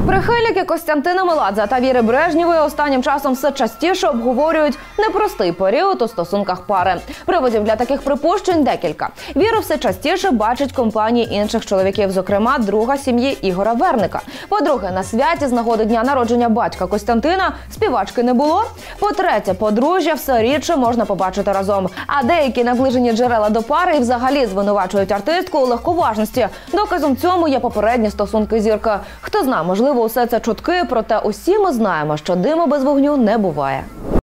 Прихильники Костянтина Меладзе та Віри Брежнєвої останнім часом все частіше обговорюють непростий період у стосунках пари. Приводів для таких припущень декілька. Віру все частіше бачать компанії інших чоловіків, зокрема друга сім'ї Ігора Верника. По-друге, на святі з нагоди дня народження батька Костянтина співачки не було. По-третє, подружжя все рідше можна побачити разом. А деякі наближені джерела до пари і взагалі звинувачують артистку у легковажності. Доказом цьому є попередні стосунки зірки. Хто знає, можливо, усе це чутки, проте усі ми знаємо, що диму без вогню не буває.